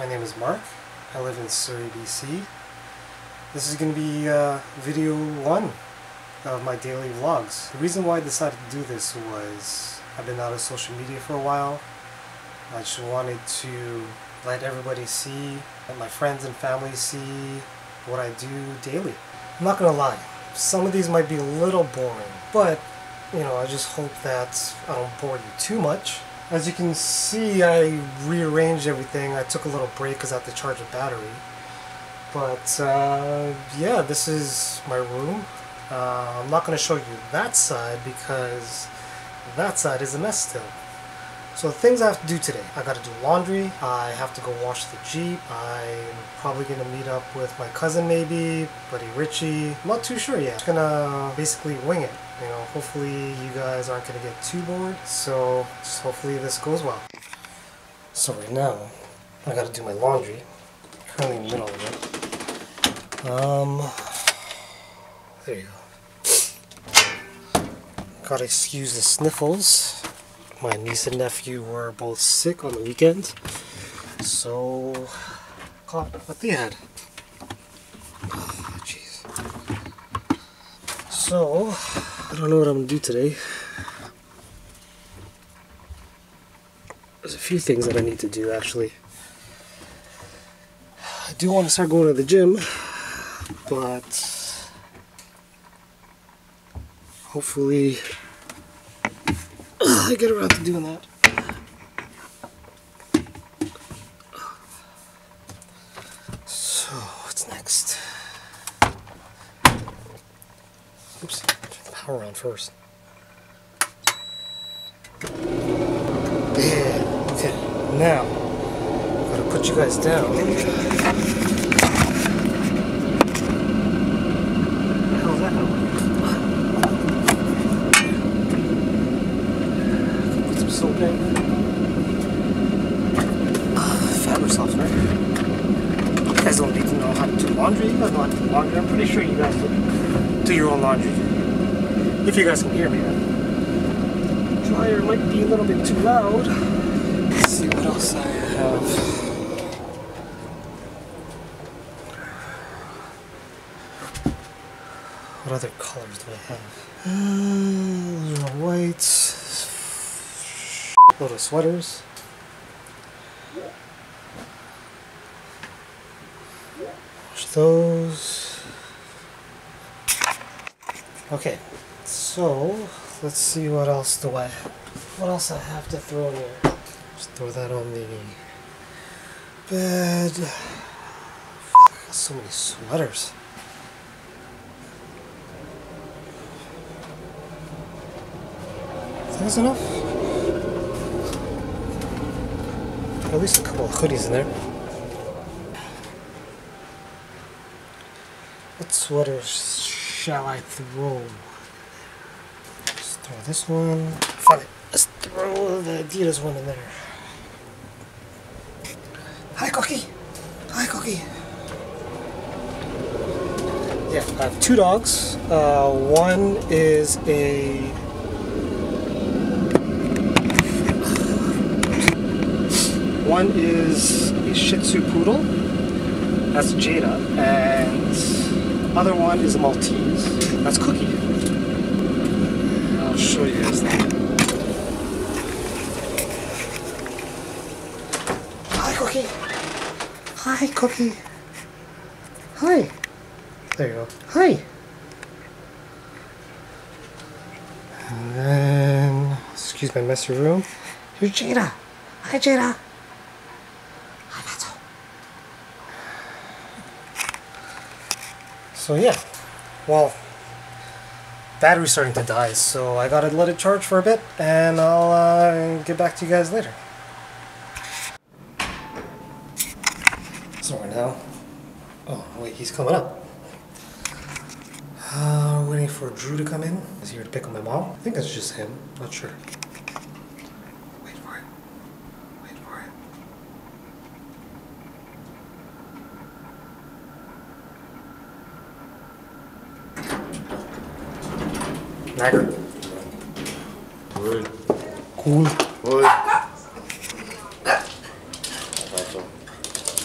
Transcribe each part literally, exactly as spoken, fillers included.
My name is Mark. I live in Surrey, B C. This is going to be uh, video one of my daily vlogs. The reason why I decided to do this was I've been out of social media for a while. I just wanted to let everybody see, let my friends and family see what I do daily. I'm not going to lie, some of these might be a little boring, but you know, I just hope that I don't bore you too much. As you can see, I rearranged everything. I took a little break because I have to charge a battery. But uh, yeah, this is my room. Uh, I'm not going to show you that side because that side is a mess still. So the things I have to do today: I got to do laundry, I have to go wash the Jeep, I'm probably going to meet up with my cousin maybe, buddy Richie. I'm not too sure yet. I'm just going to basically wing it. You know, hopefully you guys aren't going to get too bored, so just hopefully this goes well. So right now, I got to do my laundry. Currently in the middle of it. Um, there you go. Gotta excuse the sniffles. My niece and nephew were both sick on the weekend, so caught what they had. Oh, jeez. So, I don't know what I'm gonna do today. There's a few things that I need to do actually. I do want to start going to the gym, but hopefully I get around to doing that. So, what's next? Oops, turn the power on first. Yeah, okay, now, gotta put you guys down. What the hell is that now? Soap in. Uh, fabric softener. You guys don't need to know how to do laundry. You guys know how to do laundry. I'm pretty sure you guys do, do your own laundry. If you guys can hear me. The dryer might be a little bit too loud. Let's see what else I have. What other colors do I have? Uh, those are whites. Little sweaters. Wash those. Okay, so let's see what else do I what else I have to throw in here. Just throw that on the bed. I got so many sweaters. Is that enough? At least a couple of hoodies in there. What sweaters shall I throw? Let's throw this one. Fuck it. Let's throw the Adidas one in there. Hi, Cookie. Hi, Cookie. Yeah, I have two dogs. Uh, one is a One is a Shih Tzu Poodle, that's Jada, and other one is a Maltese, that's Cookie. I'll show you guys that. Hi, Cookie. Hi, Cookie. Hi. There you go. Hi. And then, excuse my messy room. Here's Jada. Hi, Jada. So yeah, well, battery's starting to die, so I gotta let it charge for a bit, and I'll uh, get back to you guys later. So right now, oh wait, he's coming up. Uh, waiting for Drew to come in. He's here to pick up my mom. I think it's just him, not sure. Wait for it. Wait for it. Nagger. Oi. Cool. Oi.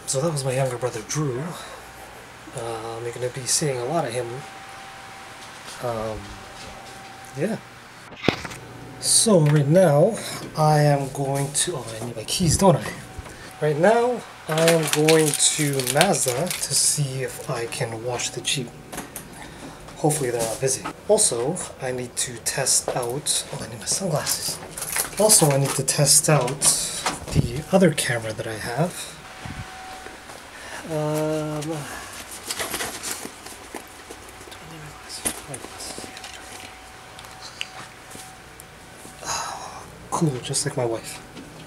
So that was my younger brother Drew. Um, you're going to be seeing a lot of him. Um, yeah. So right now, I am going to... Oh, I need my keys, don't I? Right now, I am going to Mazda to see if I can wash the Jeep. Hopefully they're not busy. Also, I need to test out... Oh, I need my sunglasses. Also, I need to test out the other camera that I have. Um... Oh, cool, just like my wife.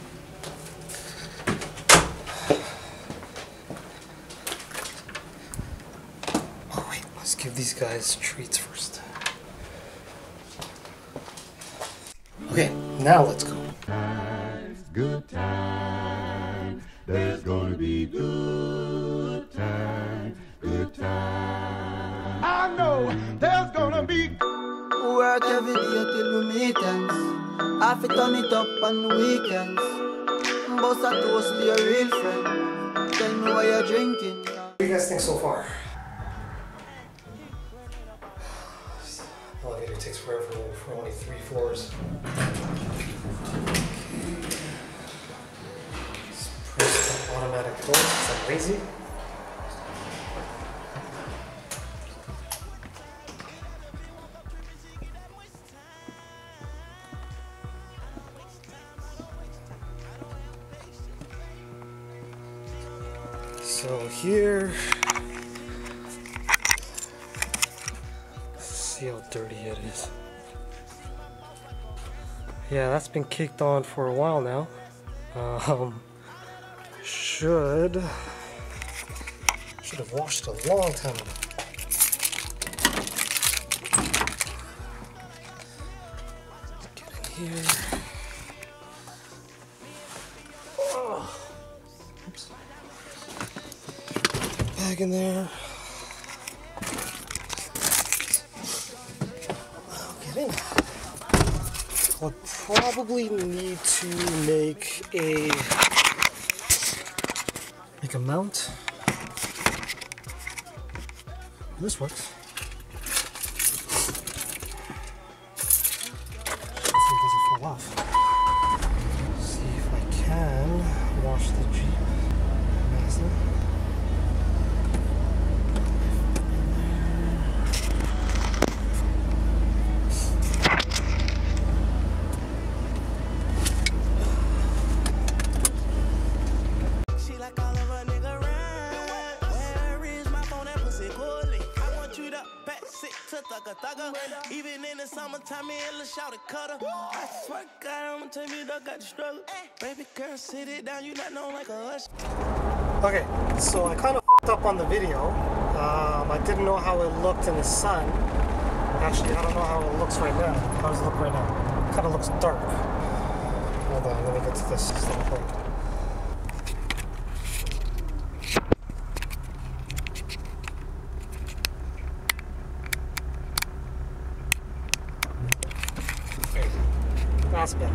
Oh wait, let's give these guys treats first. Okay, now let's go. Good time. There's gonna be good time. Good time. I know there's gonna be work every day till we meet ends. I fi turn it up on the weekends. Bust a toast to your real friend. Tell me what you're drinking. What do you guys think so far? The elevator takes forever for only three floors. Let's press the automatic door because I'm lazy. So here, let's see how dirty it is. Yeah, that's been kicked on for a while now. Um, should should have washed a long time ago. Get in here. Oh. Oops. Bag in there. I'll get in. I'll probably need to make a make a mount. This works. See if it doesn't fall off. See if I can wash the Jeep. Mazda. Even in the summertime, me and shout a cutter. I swear to God, I'ma tell you that got the struggle. Baby girl, sit it down, you not know like a hush. Okay, so I kind of fucked up on the video. Um, I didn't know how it looked in the sun. Actually, I don't know how it looks right now. How does it look right now? It kind of looks dark. Hold on, let me get to this little point. That's better.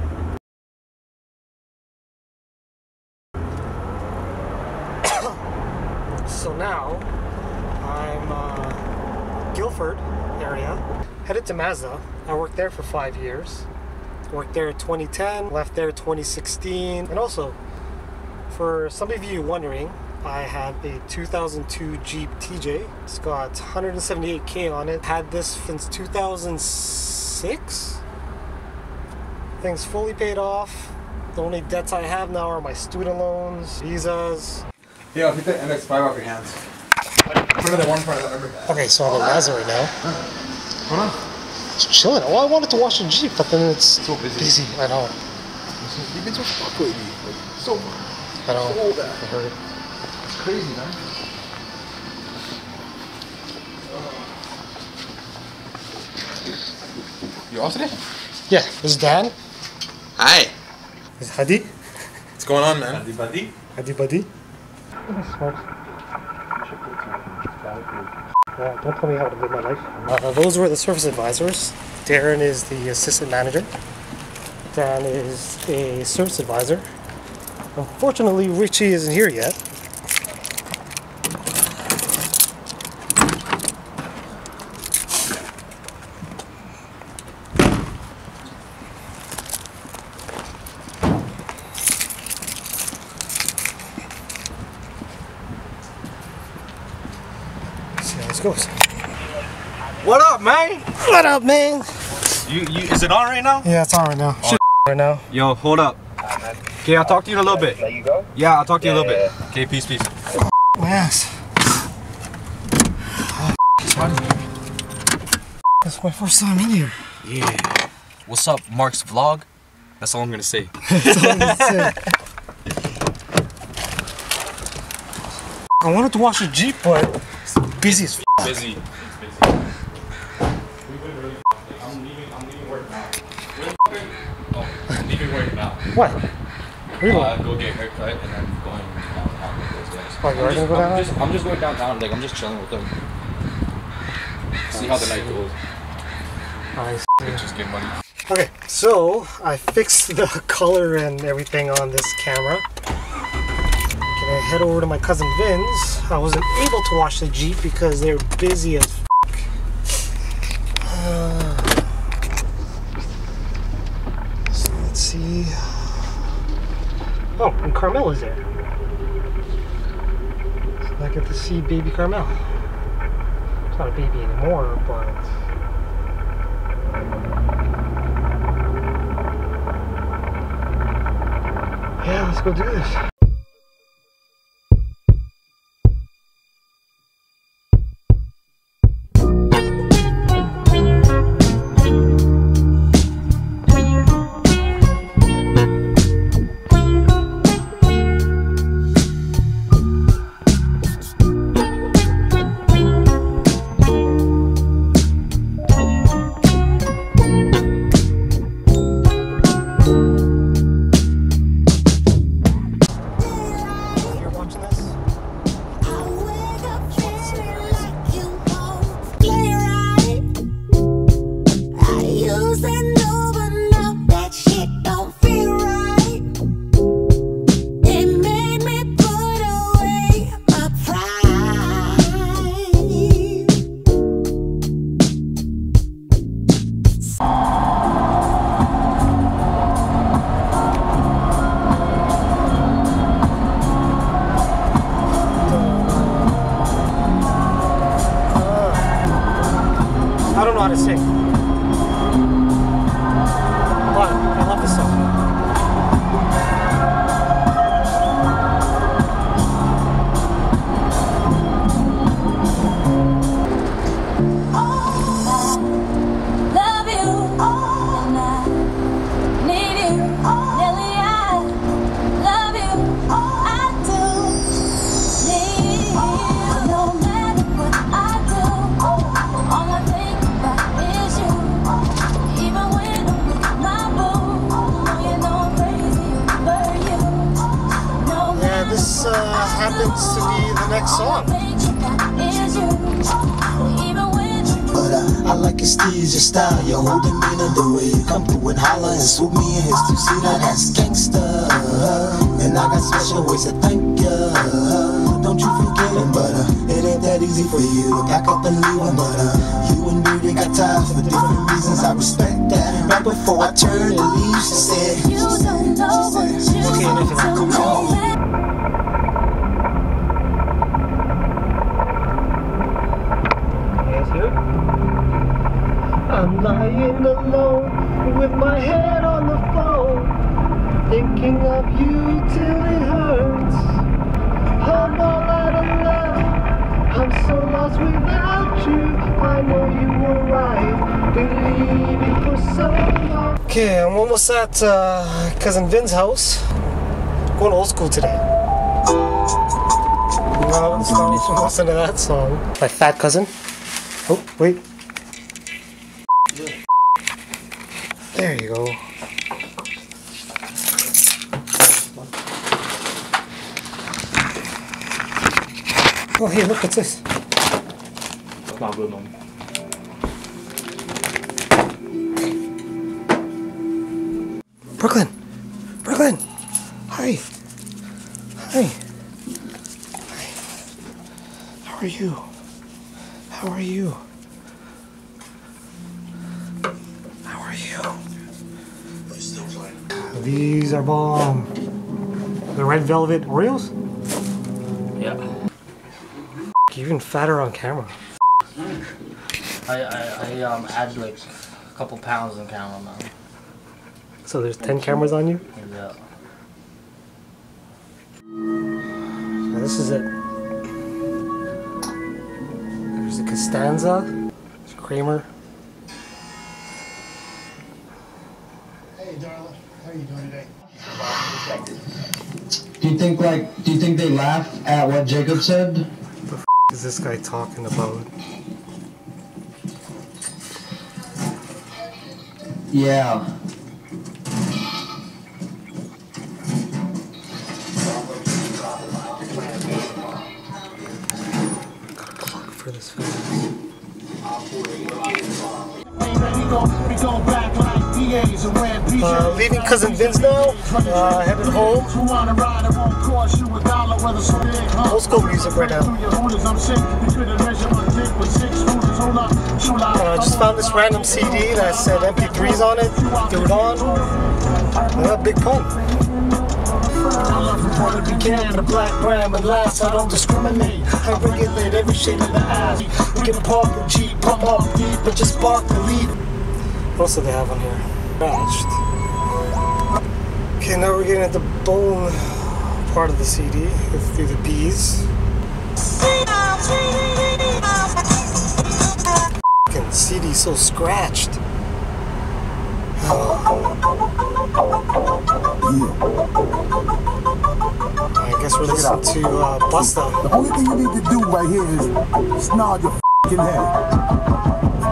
So now I'm uh, Guilford area, headed to Mazda. I worked there for five years. Worked there in twenty ten, left there in twenty sixteen, and also for some of you wondering, I have a two thousand two Jeep T J. It's got one hundred seventy-eight K on it. Had this since two thousand six. Thing's fully paid off. The only debts I have now are my student loans, visas. Yeah, get the M X five off your hands. Put it in one part of the bag. Okay, so I'm in Mazda right now. Hold on. It's chilling. Oh, I wanted to wash the Jeep, but then it's so busy. busy. I know. You've been so fucked lately. Like, so I know. So bad. I heard it. It's crazy, man. You all today? Yeah, this is Dan. Hi. This is Hadi. What's going on, man? Hadi buddy. Hadi buddy. Smart. Uh, don't tell me how to live my life. Uh, those were the service advisors. Darren is the assistant manager. Dan is a service advisor. Unfortunately, Richie isn't here yet. Let's see how this goes. What up, man? What up, man? You, you, is it on right now? Yeah, it's on right now. Oh. Shit right now. Yo, hold up. Okay, I'll talk to you in a little bit. Let you go? Yeah, I'll talk to you in a little bit. Okay, peace, peace. My ass. Oh, it's hot. This is my first time in here. Yeah. What's up, Mark's vlog? That's all I'm gonna say. That's all I'm gonna say. I wanted to wash the Jeep, but it's busy as f. Busy. It's busy. I'm leaving, I'm leaving work now. Oh, I'm leaving work now. What? Really? Uh, go get a haircut and then going downtown with those guys. Oh, you are gonna go I'm down? just, I'm just going downtown, like I'm just chilling with them. See how the night goes. Nice. Just get money. Okay, so I fixed the color and everything on this camera. Gonna head over to my cousin Vin's. I wasn't able to wash the Jeep because they're busy as f***. Uh, so let's see. Oh, and Carmela's there. So I get to see baby Carmel. It's not a baby anymore, but yeah, let's go do this. I don't know how to sing, but I love this song. Love you, and I need you, Nelly. I love you, I do need you. No matter what I do, all I think about is you. Even when I'm with my boo, you know I'm crazy over you. No Yeah, this uh, happens to be the next song. But uh, I like your steez, your style, your whole demeanor, the way you come through and holler and swoop me in his two-seater, that's gangsta. And I got special ways to thank ya. Don't you forget it, but uh, it ain't that easy for you to back up and leave her. But uh, you and me, they got time for different reasons, I respect that. Right before I turned to leave, she said, You don't know what you Okay, enough of that. do. come on. You guys hear it? I'm lying alone with my head on the phone, thinking of you till it hurts. I'm all out of love, I'm so lost without you. I know you were right, believing for so long. Okay, I'm almost at uh, cousin Vin's house. Going old school today. No, it's not listen to that song. My fat cousin. Oh, wait. There you go. Oh, hey, look, what's this? That's not good, man. Brooklyn! Brooklyn! Hi! Hi! Hi! How are you? How are you? How are you? These are bomb. The red velvet Oreos? Yeah. you're even fatter on camera. I, I, I um add like a couple pounds on camera now. So there's ten cameras on you? Yeah. So this is it. There's a Costanza. There's Kramer. Hey, darling. How are you doing today? Do you think like, do you think they laugh at what Jacob said? What the f is this guy talking about? Yeah. For this film. Uh, leaving Cousin Vince now, uh, headed home. Old school music right now. I uh, just found this random C D that said M P threes on it, threw it on. Uh, big pun. I love from what it began, the black, brown, and last. I don't discriminate. I regulate every shade of the ass. We can park the Jeep, pump up deep, but just spark the lead. What else do they have on here? Scratched. Okay, now we're getting at the bone part of the C D through the B's. Fucking C D so scratched. I guess we're listening to uh, Busta. The only thing you need to do right here is nod your f***ing head.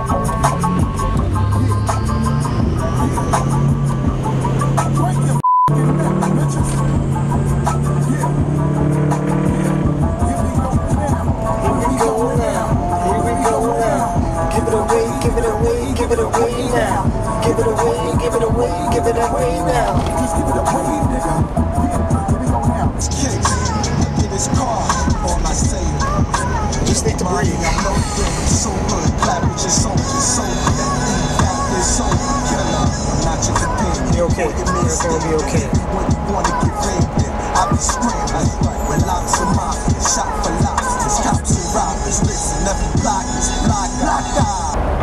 Give it away, give it away now. Give it away, give it away, give it away now. Just give it away, nigga. Here we go now. It's kicks. Get his car on my save. Just need to breathe. I'm no good, so good. Clap with your soul, your soul. That is so killer. I'm not your companion. Be okay. Everything will be okay. When you wanna get raped, then I'll be screaming. That's right. When locks and mafia, shot for locks. There's cops and robbers. Listen, every block is block, block, block.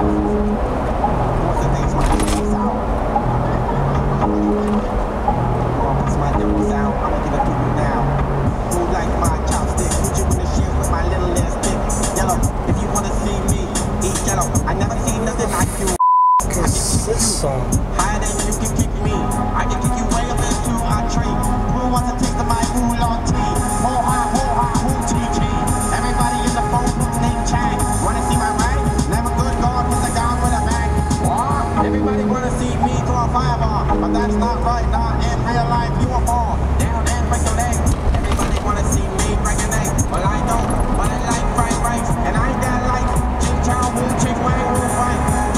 This song. Higher than you can kick me. I can kick you way up into a tree. Who wants to take the mic? Who long tea? Ho ha ho ha who T G. Everybody in the phone booth named Chang. Wanna see my rank? Never good God with a gun with a bang. What? Everybody wanna see me throw a fireball, but that's not right. Not in real life. You a fall down and break your leg. Everybody wanna see me break a neck, but I don't. But I like fried rice, and I ain't that like Jim Chow Woo Chick Wang Woo Fight.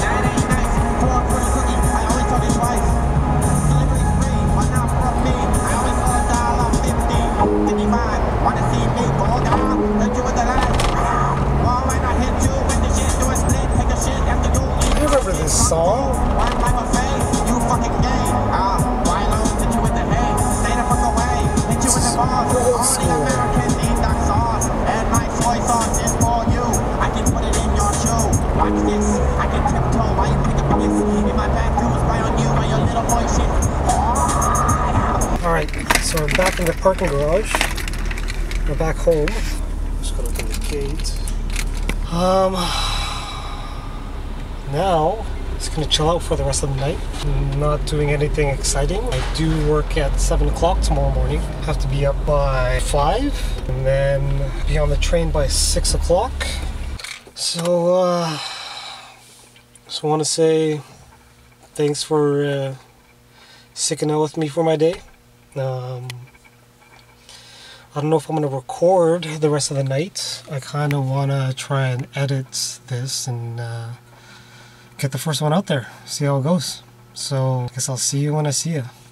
This song? You fucking gay. Ah, why alone hit you with the head? Stay the fuck away. Hit you with the balls. Only American eat that sauce. And my soy sauce is for you. I can put it in your shoe. Watch this. I can tiptoe. Why you pick up this? In my back too, spray on you and your little boy shit. Alright, so we're back in the parking garage. We're back home. Just gonna open the gate. Um now just gonna chill out for the rest of the night. I'm not doing anything exciting. I do work at seven o'clock tomorrow morning. Have to be up by five and then be on the train by six o'clock. So uh just want to say thanks for uh, sticking out with me for my day. um I don't know if I'm going to record the rest of the night. I kind of want to try and edit this and uh, get the first one out there, see how it goes. So I guess I'll see you when I see you.